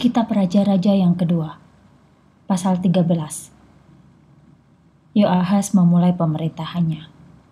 Kitab Raja-Raja yang kedua, pasal 13. Yoahas memulai pemerintahannya.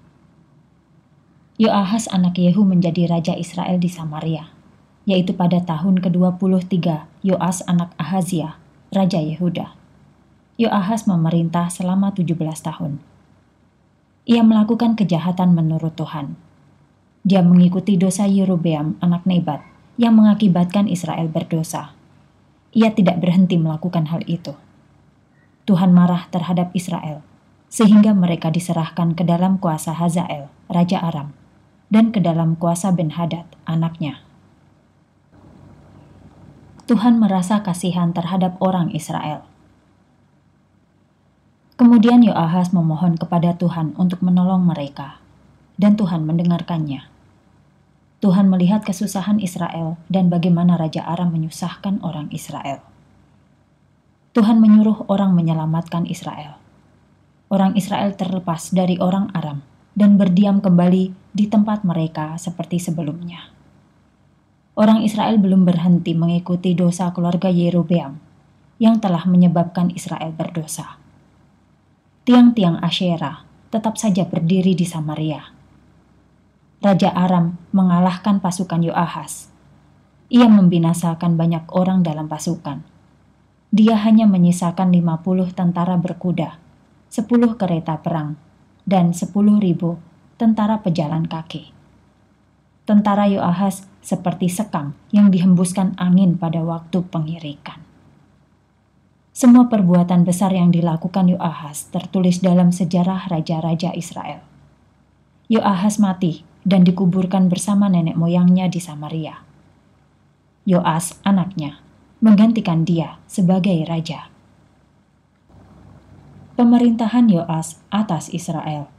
Yoahas anak Yehu menjadi raja Israel di Samaria, yaitu pada tahun ke-23 Yoas anak Ahazia, raja Yehuda. Yoahas memerintah selama 17 tahun. Ia melakukan kejahatan menurut Tuhan. Dia mengikuti dosa Yerobeam anak Nebat yang mengakibatkan Israel berdosa. Ia tidak berhenti melakukan hal itu. Tuhan marah terhadap Israel, sehingga mereka diserahkan ke dalam kuasa Hazael, raja Aram, dan ke dalam kuasa Ben-Hadad, anaknya. Tuhan merasa kasihan terhadap orang Israel. Kemudian Yoahas memohon kepada Tuhan untuk menolong mereka, dan Tuhan mendengarkannya. Tuhan melihat kesusahan Israel dan bagaimana Raja Aram menyusahkan orang Israel. Tuhan menyuruh orang menyelamatkan Israel. Orang Israel terlepas dari orang Aram dan berdiam kembali di tempat mereka seperti sebelumnya. Orang Israel belum berhenti mengikuti dosa keluarga Yerobeam yang telah menyebabkan Israel berdosa. Tiang-tiang Asyera tetap saja berdiri di Samaria. Raja Aram mengalahkan pasukan Yoahas. Ia membinasakan banyak orang dalam pasukan. Dia hanya menyisakan 50 tentara berkuda, 10 kereta perang, dan 10.000 tentara pejalan kaki. Tentara Yoahas seperti sekam yang dihembuskan angin pada waktu pengirikan. Semua perbuatan besar yang dilakukan Yoahas tertulis dalam sejarah raja-raja Israel. Yoahas mati dan dikuburkan bersama nenek moyangnya di Samaria. Yoas, anaknya, menggantikan dia sebagai raja. Pemerintahan Yoas atas Israel.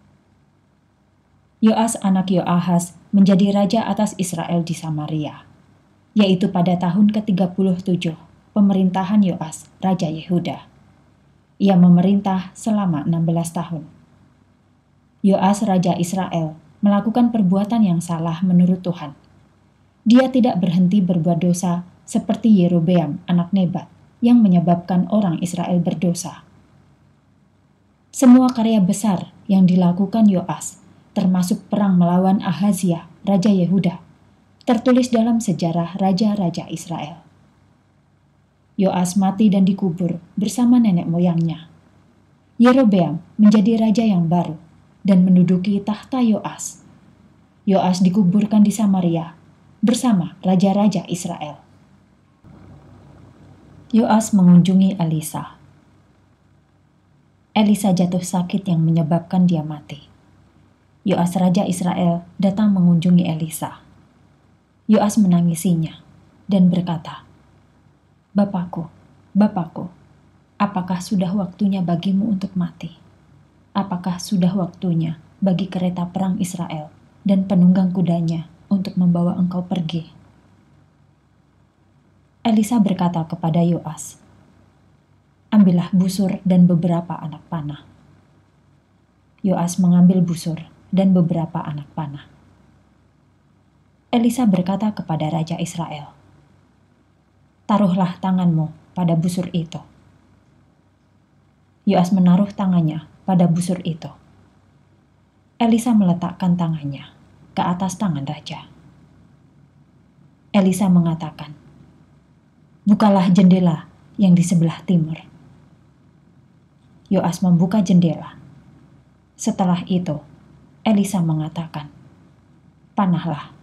Yoas anak Yoahas menjadi raja atas Israel di Samaria, yaitu pada tahun ke-37 pemerintahan Yoas, raja Yehuda. Ia memerintah selama 16 tahun. Yoas, raja Israel, melakukan perbuatan yang salah menurut Tuhan. Dia tidak berhenti berbuat dosa seperti Yerobeam anak Nebat yang menyebabkan orang Israel berdosa. Semua karya besar yang dilakukan Yoas, termasuk perang melawan Ahazia, raja Yehuda, tertulis dalam sejarah raja-raja Israel. Yoas mati dan dikubur bersama nenek moyangnya. Yerobeam menjadi raja yang baru dan menduduki tahta Yoas. Yoas dikuburkan di Samaria bersama raja-raja Israel. Yoas mengunjungi Elisa. Elisa jatuh sakit yang menyebabkan dia mati. Yoas raja Israel datang mengunjungi Elisa. Yoas menangisinya dan berkata, "Bapakku, Bapakku, apakah sudah waktunya bagimu untuk mati? Apakah sudah waktunya bagi kereta perang Israel dan penunggang kudanya untuk membawa engkau pergi?" Elisa berkata kepada Yoas, "Ambillah busur dan beberapa anak panah." Yoas mengambil busur dan beberapa anak panah. Elisa berkata kepada Raja Israel, "Taruhlah tanganmu pada busur itu." Yoas menaruh tangannya pada busur itu. Elisa meletakkan tangannya ke atas tangan raja. Elisa mengatakan, "Bukalah jendela yang di sebelah timur." Yoas membuka jendela. Setelah itu, Elisa mengatakan, "Panahlah."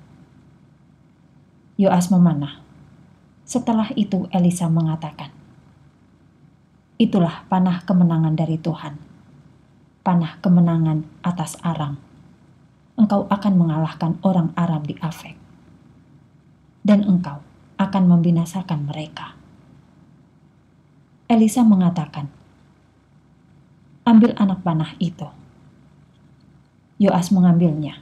Yoas memanah. Setelah itu Elisa mengatakan, "Itulah panah kemenangan dari Tuhan. Panah kemenangan atas Aram. Engkau akan mengalahkan orang Aram di Afek. Dan engkau akan membinasakan mereka." Elisa mengatakan, "Ambil anak panah itu." Yoas mengambilnya.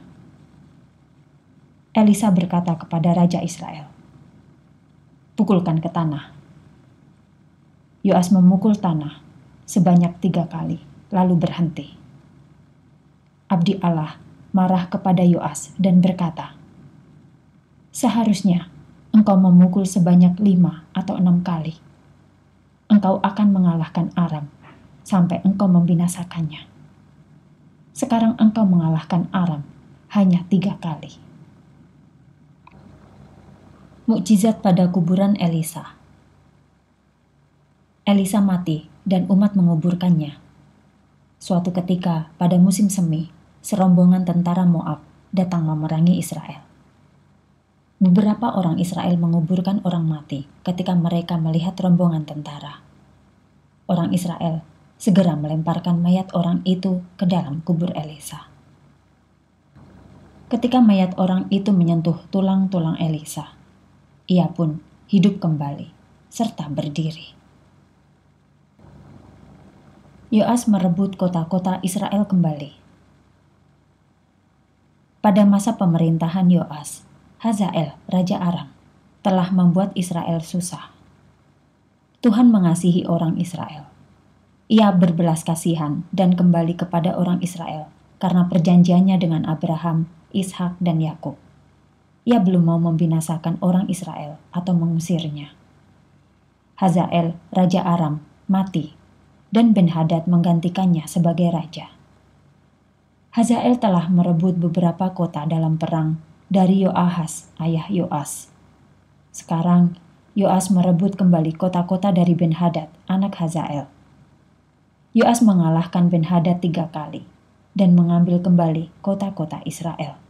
Elisa berkata kepada Raja Israel, "Pukulkan ke tanah." Yoas memukul tanah sebanyak 3 kali, lalu berhenti. Abdi Allah marah kepada Yoas dan berkata, "Seharusnya engkau memukul sebanyak 5 atau 6 kali. Engkau akan mengalahkan Aram sampai engkau membinasakannya. Sekarang engkau mengalahkan Aram hanya 3 kali. Mukjizat pada kuburan Elisa. Elisa mati dan umat menguburkannya. Suatu ketika pada musim semi, serombongan tentara Moab datang memerangi Israel. Beberapa orang Israel menguburkan orang mati ketika mereka melihat rombongan tentara. Orang Israel segera melemparkan mayat orang itu ke dalam kubur Elisa. Ketika mayat orang itu menyentuh tulang-tulang Elisa, ia pun hidup kembali serta berdiri. Yoas merebut kota-kota Israel kembali. Pada masa pemerintahan Yoas, Hazael, Raja Aram, telah membuat Israel susah. Tuhan mengasihi orang Israel. Ia berbelas kasihan dan kembali kepada orang Israel karena perjanjiannya dengan Abraham, Ishak, dan Yakub. Ia belum mau membinasakan orang Israel atau mengusirnya. Hazael, Raja Aram, mati, dan Ben-Hadad menggantikannya sebagai raja. Hazael telah merebut beberapa kota dalam perang dari Yoahas, ayah Yoas. Sekarang, Yoas merebut kembali kota-kota dari Ben-Hadad, anak Hazael. Yoas mengalahkan Ben-Hadad 3 kali dan mengambil kembali kota-kota Israel.